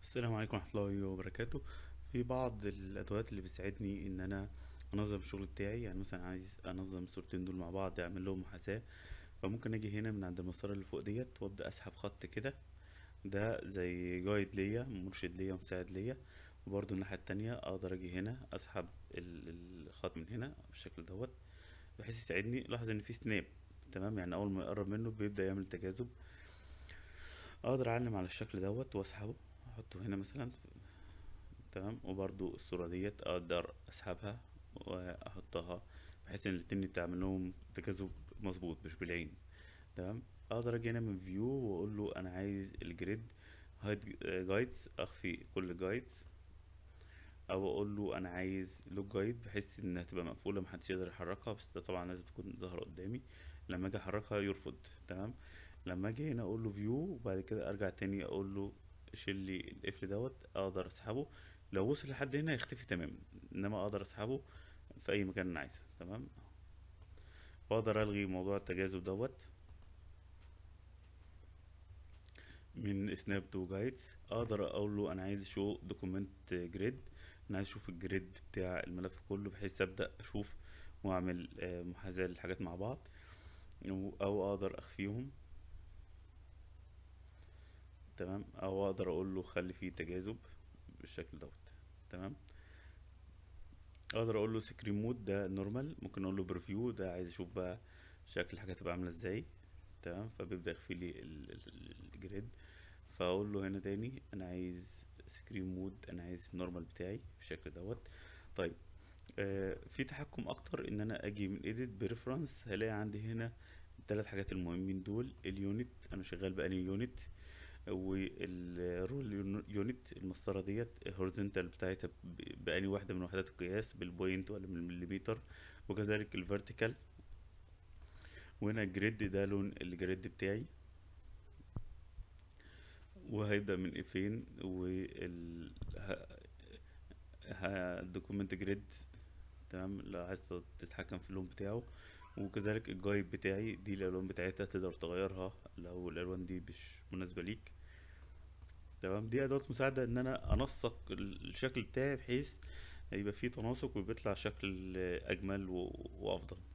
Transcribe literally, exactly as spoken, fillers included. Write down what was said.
السلام عليكم ورحمة الله وبركاته. في بعض الأدوات اللي بتساعدني إن أنا أنظم الشغل بتاعي، يعني مثلا عايز أنظم الصورتين دول مع بعض أعمل لهم محاذاة. فممكن أجي هنا من عند المسطرة اللي فوق ديت وأبدأ أسحب خط كده. ده زي جايد ليا، مرشد ليا، مساعد ليا. وبرضه الناحية التانية أقدر أجي هنا أسحب ال- الخط من هنا بالشكل دوت، بحيث يساعدني. لاحظ إن في سناب، تمام؟ يعني أول ما يقرب منه بيبدأ يعمل تجاذب. أقدر أعلم على الشكل دوت وأسحبه، أحطه هنا مثلا. تمام. وبرضو الصورة ديت اقدر اسحبها واحطها، بحيث ان الاتنين تعمل لهم تجاذب مظبوط مش بالعين. تمام. اقدر اجي هنا من فيو واقول له انا عايز الجريد هايد جايدز، اخفي كل الجايدز، او اقول له انا عايز لوك جايد بحيث انها تبقى مقفوله محدش يقدر يحركها، بس ده طبعا لازم تكون ظاهره قدامي. لما اجي احركها يرفض. تمام. لما اجي هنا اقول له فيو وبعد كده ارجع تاني اقول له شيل لي القفل دوت، اقدر اسحبه. لو وصل لحد هنا يختفي تماما، انما اقدر اسحبه في اي مكان انا عايزه. تمام. واقدر الغي موضوع التجاذب دوت من سناب تو جايدز. اقدر اقول له انا عايز شو دوكيمنت جريد، انا عايز اشوف الجريد بتاع الملف كله بحيث ابدا اشوف واعمل آه، محاذاة للحاجات مع بعض. او أو اقدر اخفيهم. تمام. او اقدر اقول له خلي فيه تجاذب بالشكل دوت. تمام. اقدر اقول له سكرين مود ده نورمال، ممكن اقول له بريفيو ده عايز اشوف بقى شكل الحاجه تبقى عامله ازاي. تمام. فبيبدا يخفي لي ال- ال- الجريد. فاقول له هنا تاني انا عايز سكرين مود، انا عايز النورمال بتاعي بالشكل دوت. طيب، آه في تحكم اكتر ان انا اجي من ايديت بريفرنس، هلاقي عندي هنا الثلاث حاجات المهمين دول: اليونت، انا شغال بأني يونت، والرول يونت المسطرة ديت هوريزونتال بتاعتها ب- بأني واحدة من وحدات القياس، بالبوينت ولا بالمليمتر، وكذلك الفيرتيكال. وهنا الجريد ده لون الجريد بتاعي، وهيبدأ من فين، وال دوكيمنت جريد. تمام. لو عايز تتحكم في اللون بتاعه، وكذلك الجايد بتاعي دي الالوان بتاعتها تقدر تغيرها لو الالوان دي مش مناسبة ليك. تمام. دي ادوات مساعدة ان انا انسق الشكل بتاعي بحيث يبقى فيه تناسق وبيطلع شكل اجمل و- وافضل.